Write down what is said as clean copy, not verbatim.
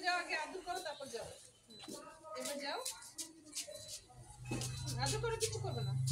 जाओ आगे आदर करो তারপর যাও এবার যাও আদর করে কিছু করবে না